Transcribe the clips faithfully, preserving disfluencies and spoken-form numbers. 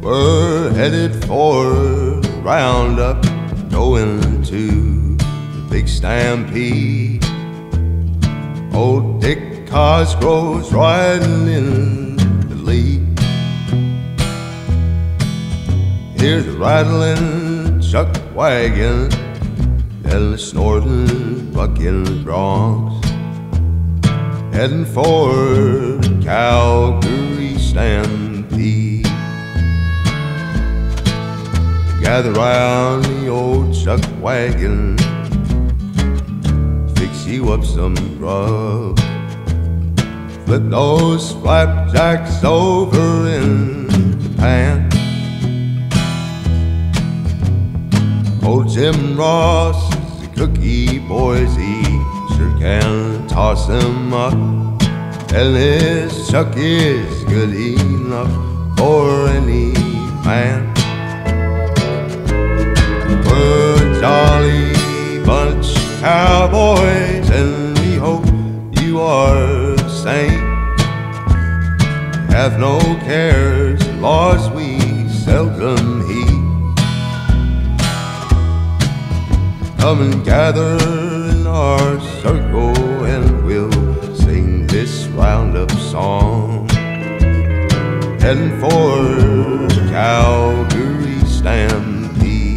We're headed for a roundup, going to the big stampede. Old Dick Cosgrove's riding in the lead. Here's a rattling chuck wagon and a snorting buck in the Bronx, heading for the Calgary stampede. Gather round the old chuck wagon, fix you up some grub, flip those flapjacks over in the pan. Old Jim Ross is a cookie, boys, he sure can toss him up, and his chuck is good enough for any man. We're a jolly bunch of cowboys, and we hope you are the same. Have no cares, laws we seldom heed. Come and gather in our circle, and we'll sing this roundup song, heading for the Calgary stampede.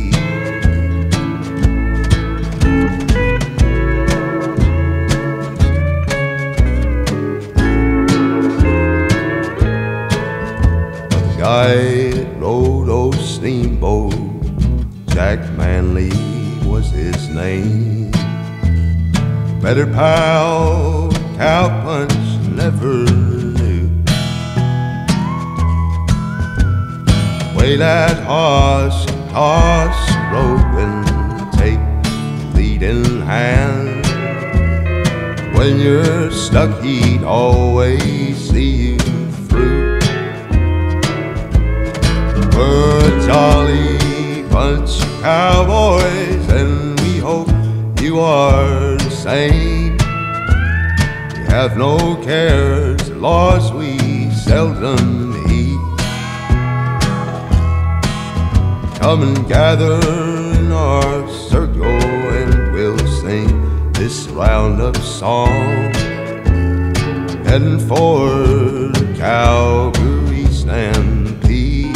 The guy that rode old Steamboat, Jack Manley was his name. Better pal Cowpunch never knew. Way that horse toss rope and take lead in hand. When you're stuck, he'd always see you through. We're a jolly bunch of cowboys, and we hope you are the same. You have no cares, laws we seldom heed. Come and gather in our circle, and we'll sing this roundup song, heading for the Calgary stampede.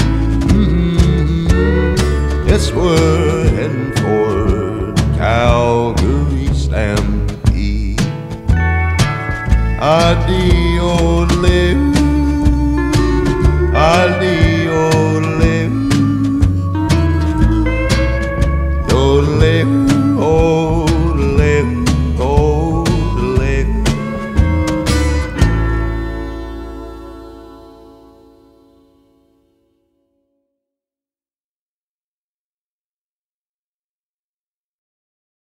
Mm-hmm. Yes, we're heading for the Calgary stampede. Adio, live, adio.